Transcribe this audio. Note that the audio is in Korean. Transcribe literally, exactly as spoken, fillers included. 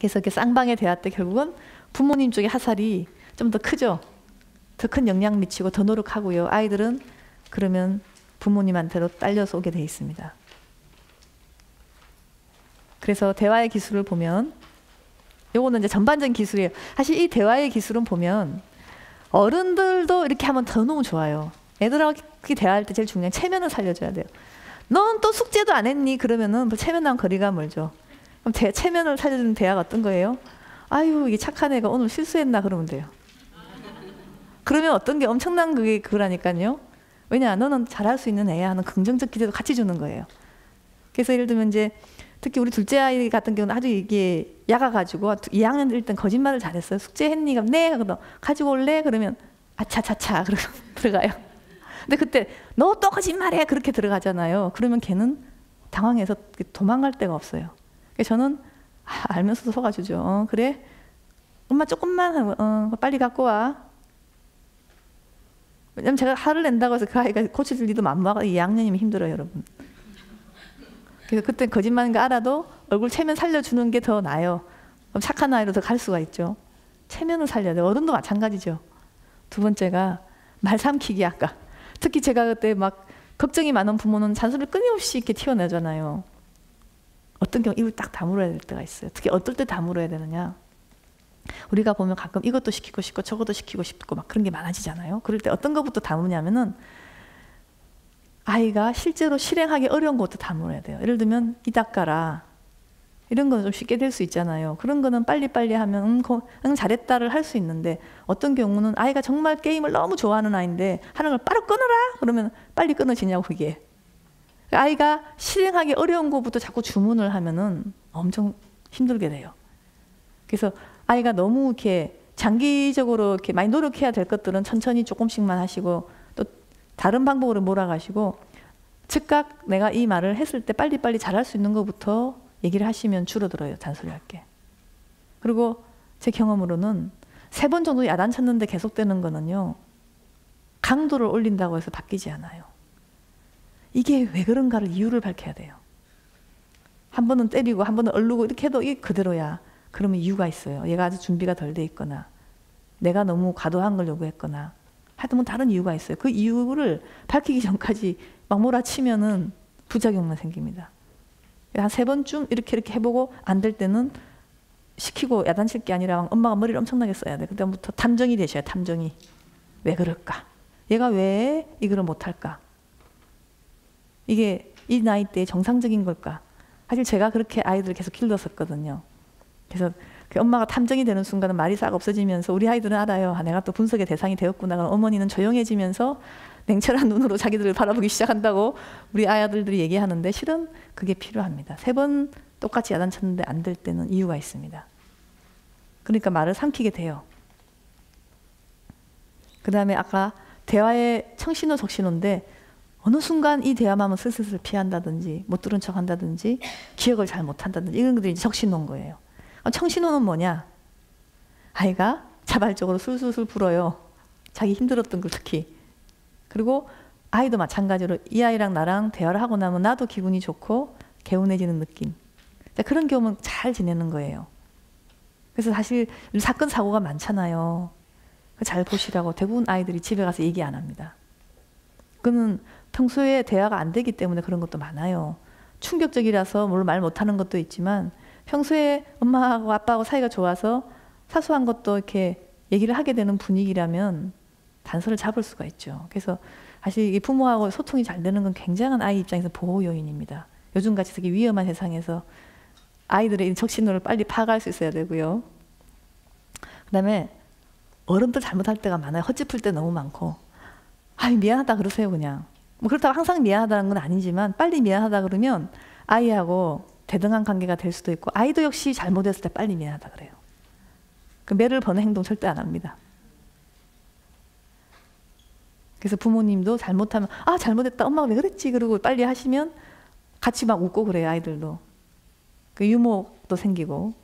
그래서 이렇게 쌍방의 대화 때 결국은 부모님 쪽의 화살이 좀 더 크죠. 더 큰 영향 미치고 더 노력하고요. 아이들은 그러면 부모님한테로 딸려서 오게 돼 있습니다. 그래서 대화의 기술을 보면 요거는 이제 전반적인 기술이에요. 사실 이 대화의 기술은 보면 어른들도 이렇게 하면 더 너무 좋아요. 애들하고 대화할 때 제일 중요한 체면을 살려줘야 돼요. 넌 또 숙제도 안 했니? 그러면은 체면하고 거리가 멀죠. 그럼 대, 체면을 살려주는 대화가 어떤 거예요? 아유, 이게 착한 애가 오늘 실수했나? 그러면 돼요. 그러면 어떤 게 엄청난 그게 그거라니까요. 왜냐, 너는 잘할 수 있는 애야 하는 긍정적 기대도 같이 주는 거예요. 그래서 예를 들면 이제 특히 우리 둘째 아이 같은 경우는 아주 이게 약아가지고 이 학년 일단 거짓말을 잘했어요. 숙제했니? 그럼 네. 그럼 가지고 올래? 그러면 아차차차 그러고 들어가요. 근데 그때 너 또 거짓말해 그렇게 들어가잖아요. 그러면 걔는 당황해서 도망갈 데가 없어요. 그래서 저는 아, 알면서도 속아주죠. 어, 그래? 엄마 조금만 하고 어, 빨리 갖고 와. 왜냐면 제가 화를 낸다고 해서 그 아이가 고쳐줄 리도 만무하고 이 학년이면 힘들어요, 여러분. 그래서 그때 거짓말인 거 알아도 얼굴 체면 살려주는 게 더 나아요. 그럼 착한 아이로 더 갈 수가 있죠. 체면을 살려야 돼요. 어른도 마찬가지죠. 두 번째가 말 삼키기 아까. 특히 제가 그때 막 걱정이 많은 부모는 잔소리를 끊임없이 이렇게 튀어내잖아요. 어떤 경우 입을 딱 다물어야 될 때가 있어요. 특히 어떨 때 다물어야 되느냐. 우리가 보면 가끔 이것도 시키고 싶고 저것도 시키고 싶고 막 그런 게 많아지잖아요. 그럴 때 어떤 것부터 다무냐면은 아이가 실제로 실행하기 어려운 것부터 다물어야 돼요. 예를 들면 이 닦아라. 이런 거는 좀 쉽게 될 수 있잖아요. 그런 거는 빨리빨리 하면 응, 거, 응 잘했다를 할 수 있는데 어떤 경우는 아이가 정말 게임을 너무 좋아하는 아이인데 하는 걸 바로 끊어라! 그러면 빨리 끊어지냐고 그게. 아이가 실행하기 어려운 것부터 자꾸 주문을 하면은 엄청 힘들게 돼요. 그래서 아이가 너무 이렇게 장기적으로 이렇게 많이 노력해야 될 것들은 천천히 조금씩만 하시고 또 다른 방법으로 몰아가시고 즉각 내가 이 말을 했을 때 빨리빨리 잘할 수 있는 것부터 얘기를 하시면 줄어들어요. 잔소리할 게. 그리고 제 경험으로는 세 번 정도 야단쳤는데 계속되는 거는요. 강도를 올린다고 해서 바뀌지 않아요. 이게 왜 그런가를 이유를 밝혀야 돼요. 한 번은 때리고 한 번은 얼르고 이렇게 해도 이게 그대로야. 그러면 이유가 있어요. 얘가 아주 준비가 덜 돼 있거나 내가 너무 과도한 걸 요구했거나 하여튼 다른 이유가 있어요. 그 이유를 밝히기 전까지 막 몰아치면은 부작용만 생깁니다. 한 세 번쯤 이렇게 이렇게 해보고 안 될 때는 시키고 야단칠 게 아니라 엄마가 머리를 엄청나게 써야 돼. 그때부터 탐정이 되셔야 탐정이. 왜 그럴까? 얘가 왜 이거를 못할까? 이게 이 나이 때 정상적인 걸까? 사실 제가 그렇게 아이들을 계속 길렀었거든요. 그래서 그 엄마가 탐정이 되는 순간은 말이 싹 없어지면서 우리 아이들은 알아요. 아, 내가 또 분석의 대상이 되었구나. 그럼 어머니는 조용해지면서 냉철한 눈으로 자기들을 바라보기 시작한다고 우리 아이들이 얘기하는데 실은 그게 필요합니다. 세 번 똑같이 야단쳤는데 안 될 때는 이유가 있습니다. 그러니까 말을 삼키게 돼요. 그 다음에 아까 대화의 청신호 적신호인데 어느 순간 이 대화만 하면 슬슬슬 피한다든지 못 들은 척 한다든지 기억을 잘 못한다든지 이런 것들이 적신호인 거예요. 청신호는 뭐냐? 아이가 자발적으로 술술술 불어요. 자기 힘들었던 걸 특히. 그리고 아이도 마찬가지로 이 아이랑 나랑 대화를 하고 나면 나도 기분이 좋고 개운해지는 느낌. 그런 경우는 잘 지내는 거예요. 그래서 사실 사건 사고가 많잖아요. 잘 보시라고 대부분 아이들이 집에 가서 얘기 안 합니다. 그거는 평소에 대화가 안 되기 때문에 그런 것도 많아요. 충격적이라서 물론 말 못하는 것도 있지만 평소에 엄마하고 아빠하고 사이가 좋아서 사소한 것도 이렇게 얘기를 하게 되는 분위기라면 단서를 잡을 수가 있죠. 그래서 사실 이 부모하고 소통이 잘 되는 건 굉장한 아이 입장에서 보호 요인입니다. 요즘같이 되게 위험한 세상에서 아이들의 적신호를 빨리 파악할 수 있어야 되고요. 그 다음에 어른들 잘못할 때가 많아요. 헛짚을 때 너무 많고 아 미안하다 그러세요 그냥. 뭐 그렇다고 항상 미안하다는 건 아니지만 빨리 미안하다 그러면 아이하고 대등한 관계가 될 수도 있고 아이도 역시 잘못했을 때 빨리 미안하다 그래요. 그 매를 버는 행동 절대 안 합니다. 그래서 부모님도 잘못하면 아 잘못했다 엄마가 왜 그랬지 그러고 빨리 하시면 같이 막 웃고 그래요. 아이들도. 그 유머도 생기고